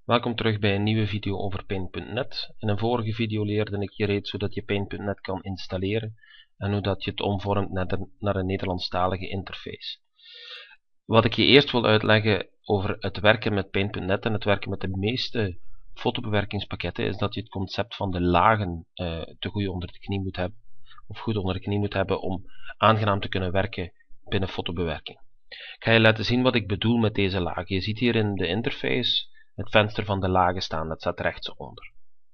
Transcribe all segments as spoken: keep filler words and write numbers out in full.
Welkom terug bij een nieuwe video over Paint punt net. In een vorige video leerde ik je reeds hoe dat je Paint punt net kan installeren en hoe dat je het omvormt naar een Nederlandstalige interface. Wat ik je eerst wil uitleggen over het werken met Paint punt net en het werken met de meeste fotobewerkingspakketten is dat je het concept van de lagen uh, te goed onder de knie moet hebben, of goed onder de knie moet hebben om aangenaam te kunnen werken binnen fotobewerking. Ik ga je laten zien wat ik bedoel met deze lagen. Je ziet hier in de interface het venster van de lagen staan, dat staat rechtsonder.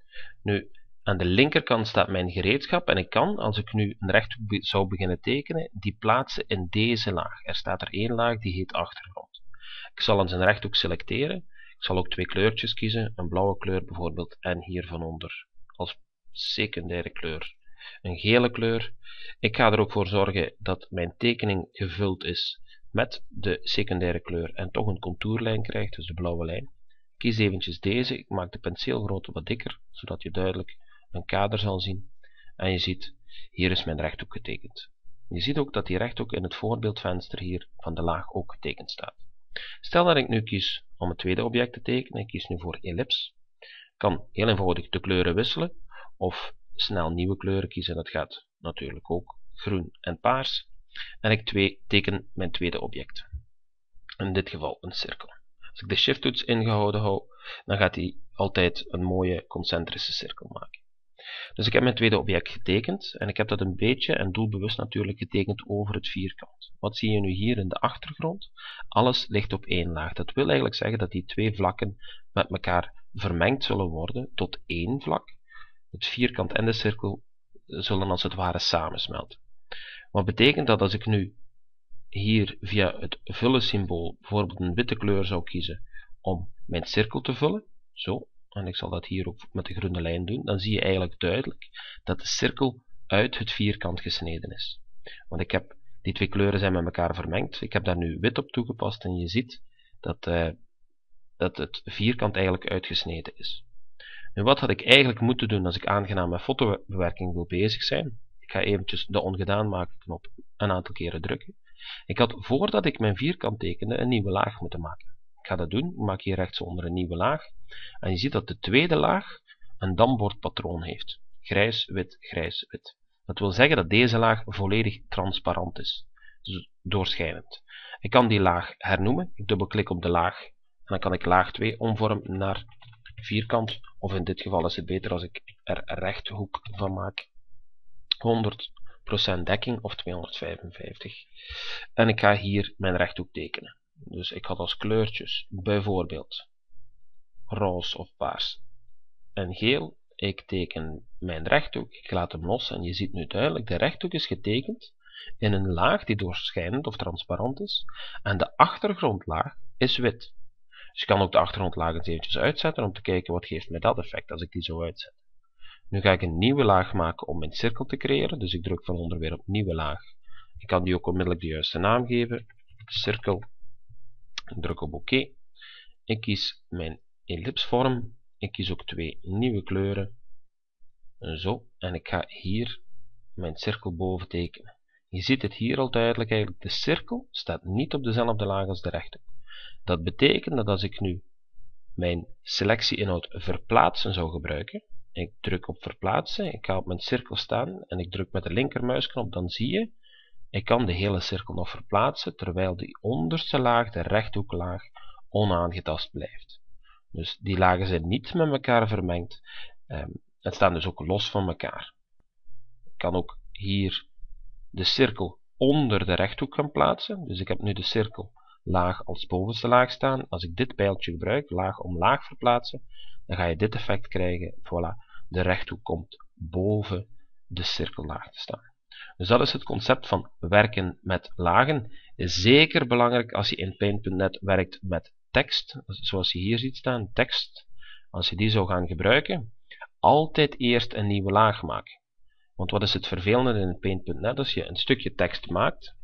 Nu, aan de linkerkant staat mijn gereedschap en ik kan, als ik nu een rechthoek zou beginnen tekenen, die plaatsen in deze laag. Er staat er één laag die heet achtergrond. Ik zal aan zijn rechthoek selecteren. Ik zal ook twee kleurtjes kiezen, een blauwe kleur bijvoorbeeld en hier van onder als secundaire kleur een gele kleur. Ik ga er ook voor zorgen dat mijn tekening gevuld is met de secundaire kleur en toch een contourlijn krijgt, dus de blauwe lijn. Kies eventjes deze, ik maak de penseelgrootte wat dikker, zodat je duidelijk een kader zal zien. En je ziet, hier is mijn rechthoek getekend. Je ziet ook dat die rechthoek in het voorbeeldvenster hier van de laag ook getekend staat. Stel dat ik nu kies om het tweede object te tekenen, ik kies nu voor ellips. Ik kan heel eenvoudig de kleuren wisselen, of snel nieuwe kleuren kiezen, dat gaat natuurlijk ook groen en paars. En ik twee, teken mijn tweede object. In dit geval een cirkel. Als ik de shift-toets ingehouden hou, dan gaat hij altijd een mooie concentrische cirkel maken. Dus ik heb mijn tweede object getekend en ik heb dat een beetje en doelbewust natuurlijk getekend over het vierkant. Wat zie je nu hier in de achtergrond? Alles ligt op één laag. Dat wil eigenlijk zeggen dat die twee vlakken met elkaar vermengd zullen worden tot één vlak. Het vierkant en de cirkel zullen als het ware samensmelten. Wat betekent dat als ik nu hier via het vullen symbool bijvoorbeeld een witte kleur zou kiezen om mijn cirkel te vullen, zo, en ik zal dat hier ook met de groene lijn doen, dan zie je eigenlijk duidelijk dat de cirkel uit het vierkant gesneden is. Want ik heb, die twee kleuren zijn met elkaar vermengd, ik heb daar nu wit op toegepast en je ziet dat, uh, dat het vierkant eigenlijk uitgesneden is. Nu, wat had ik eigenlijk moeten doen als ik aangenaam met fotobewerking wil bezig zijn? Ik ga eventjes de ongedaan maken knop een aantal keren drukken. Ik had, voordat ik mijn vierkant tekende, een nieuwe laag moeten maken. Ik ga dat doen. Ik maak hier rechtsonder een nieuwe laag. En je ziet dat de tweede laag een dambordpatroon heeft. Grijs, wit, grijs, wit. Dat wil zeggen dat deze laag volledig transparant is. Dus doorschijnend. Ik kan die laag hernoemen. Ik dubbelklik op de laag. En dan kan ik laag twee omvormen naar vierkant. Of in dit geval is het beter als ik er rechthoek van maak. honderd procent dekking of tweehonderdvijfenvijftig. En ik ga hier mijn rechthoek tekenen. Dus ik had als kleurtjes bijvoorbeeld roze of paars en geel. Ik teken mijn rechthoek, ik laat hem los en je ziet nu duidelijk, de rechthoek is getekend in een laag die doorschijnend of transparant is en de achtergrondlaag is wit. Dus je kan ook de achtergrondlaag eens eventjes uitzetten om te kijken wat geeft mij dat effect als ik die zo uitzet. Nu ga ik een nieuwe laag maken om mijn cirkel te creëren, dus ik druk van onder weer op nieuwe laag. Ik kan die ook onmiddellijk de juiste naam geven, cirkel, druk op oké. Ik kies mijn ellipsvorm, ik kies ook twee nieuwe kleuren, zo, en ik ga hier mijn cirkel boven tekenen. Je ziet het hier al duidelijk, eigenlijk de cirkel staat niet op dezelfde laag als de rechthoek. Dat betekent dat als ik nu mijn selectieinhoud verplaatsen zou gebruiken, ik druk op verplaatsen, ik ga op mijn cirkel staan en ik druk met de linkermuisknop, dan zie je, ik kan de hele cirkel nog verplaatsen, terwijl die onderste laag, de rechthoeklaag, onaangetast blijft. Dus die lagen zijn niet met elkaar vermengd um, en staan dus ook los van elkaar. Ik kan ook hier de cirkel onder de rechthoek gaan plaatsen, dus ik heb nu de cirkel laag als bovenste laag staan. Als ik dit pijltje gebruik, laag om laag verplaatsen, dan ga je dit effect krijgen. Voilà, de rechthoek komt boven de cirkellaag te staan. Dus dat is het concept van werken met lagen. Is zeker belangrijk als je in Paint punt net werkt met tekst, zoals je hier ziet staan, tekst. Als je die zou gaan gebruiken, altijd eerst een nieuwe laag maken. Want wat is het vervelende in Paint punt net? Als je een stukje tekst maakt,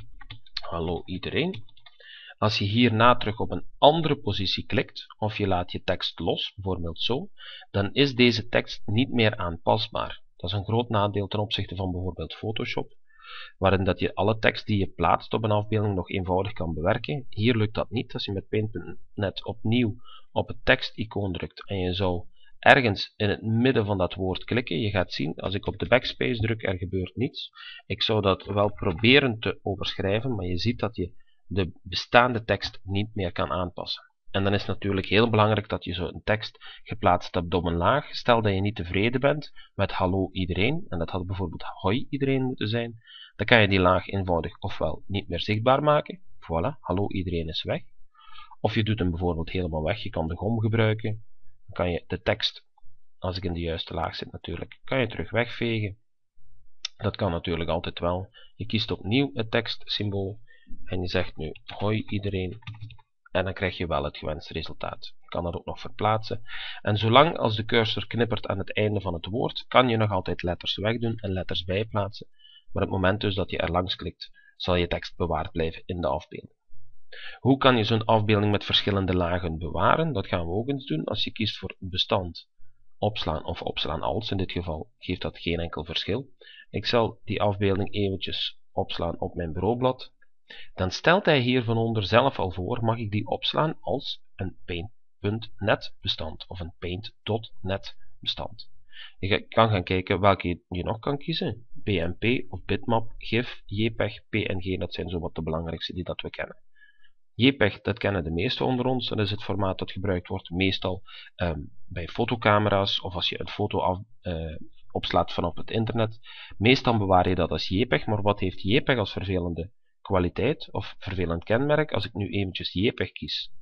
hallo iedereen, als je hierna terug op een andere positie klikt, of je laat je tekst los, bijvoorbeeld zo, dan is deze tekst niet meer aanpasbaar. Dat is een groot nadeel ten opzichte van bijvoorbeeld Photoshop. waarin dat je alle tekst die je plaatst op een afbeelding nog eenvoudig kan bewerken. Hier lukt dat niet. Als je met Paint punt net opnieuw op het teksticoon drukt en je zou ergens in het midden van dat woord klikken, je gaat zien, als ik op de backspace druk, er gebeurt niets. Ik zou dat wel proberen te overschrijven, maar je ziet dat je de bestaande tekst niet meer kan aanpassen. En dan is het natuurlijk heel belangrijk dat je zo'n tekst geplaatst hebt op een laag. Stel dat je niet tevreden bent met hallo iedereen, en dat had bijvoorbeeld hoi iedereen moeten zijn, dan kan je die laag eenvoudig ofwel niet meer zichtbaar maken, voilà, hallo iedereen is weg. Of je doet hem bijvoorbeeld helemaal weg, je kan de gom gebruiken, dan kan je de tekst, als ik in de juiste laag zit natuurlijk, kan je terug wegvegen. Dat kan natuurlijk altijd wel. Je kiest opnieuw het tekstsymbool en je zegt nu hoi iedereen. En dan krijg je wel het gewenste resultaat. Je kan dat ook nog verplaatsen. En zolang als de cursor knippert aan het einde van het woord, kan je nog altijd letters wegdoen en letters bijplaatsen. Maar op het moment dus dat je er langs klikt, zal je tekst bewaard blijven in de afbeelding. Hoe kan je zo'n afbeelding met verschillende lagen bewaren? Dat gaan we ook eens doen. Als je kiest voor bestand, opslaan of opslaan als, in dit geval geeft dat geen enkel verschil. Ik zal die afbeelding eventjes opslaan op mijn bureaublad. Dan stelt hij hier van onder zelf al voor, mag ik die opslaan als een paint punt net bestand of een paint punt net bestand. Je kan gaan kijken welke je nog kan kiezen. P N P of bitmap, GIF, JPEG, P N G, dat zijn zo wat de belangrijkste die dat we kennen. JPEG, dat kennen de meesten onder ons, dat is het formaat dat gebruikt wordt meestal um, bij fotocamera's of als je een foto af, uh, opslaat vanaf het internet. Meestal bewaar je dat als JPEG, maar wat heeft JPEG als vervelende kwaliteit of vervelend kenmerk? Als ik nu eventjes JPEG kies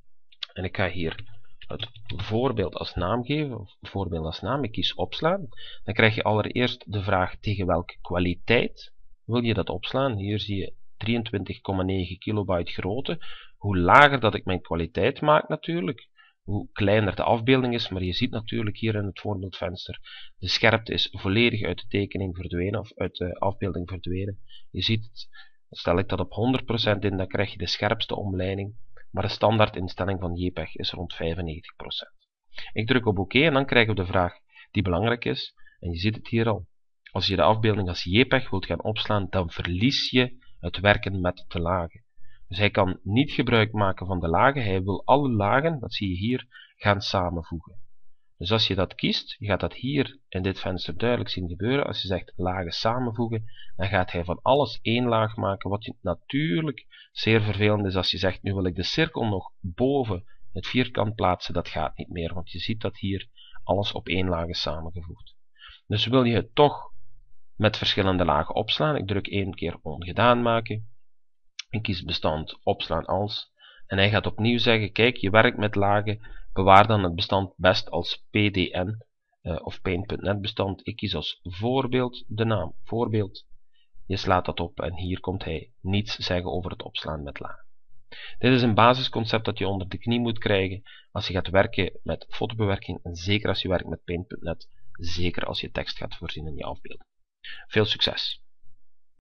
en ik ga hier het voorbeeld als naam geven, of voorbeeld als naam, ik kies opslaan, dan krijg je allereerst de vraag tegen welke kwaliteit wil je dat opslaan. Hier zie je drieëntwintig komma negen kilobyte grootte. Hoe lager dat ik mijn kwaliteit maak natuurlijk, hoe kleiner de afbeelding is, maar je ziet natuurlijk hier in het voorbeeldvenster, de scherpte is volledig uit de tekening verdwenen, of uit de afbeelding verdwenen. Je ziet het, stel ik dat op honderd procent in, dan krijg je de scherpste omleiding, maar de standaard instelling van JPEG is rond vijfennegentig procent. Ik druk op oké en dan krijgen we de vraag die belangrijk is, en je ziet het hier al. Als je de afbeelding als JPEG wilt gaan opslaan, dan verlies je het werken met de lagen. Dus hij kan niet gebruik maken van de lagen, hij wil alle lagen, dat zie je hier, gaan samenvoegen. Dus als je dat kiest, je gaat dat hier in dit venster duidelijk zien gebeuren, als je zegt lagen samenvoegen, dan gaat hij van alles één laag maken, wat je natuurlijk zeer vervelend is als je zegt, nu wil ik de cirkel nog boven het vierkant plaatsen, dat gaat niet meer, want je ziet dat hier alles op één laag is samengevoegd. Dus wil je het toch met verschillende lagen opslaan, ik druk één keer ongedaan maken, ik kies bestand opslaan als, en hij gaat opnieuw zeggen, kijk, je werkt met lagen, bewaar dan het bestand best als P D N uh, of Paint punt net bestand. Ik kies als voorbeeld de naam, voorbeeld, je slaat dat op en hier komt hij niets zeggen over het opslaan met lagen. Dit is een basisconcept dat je onder de knie moet krijgen als je gaat werken met fotobewerking en zeker als je werkt met Paint punt net, zeker als je tekst gaat voorzien in je afbeelding. Veel succes!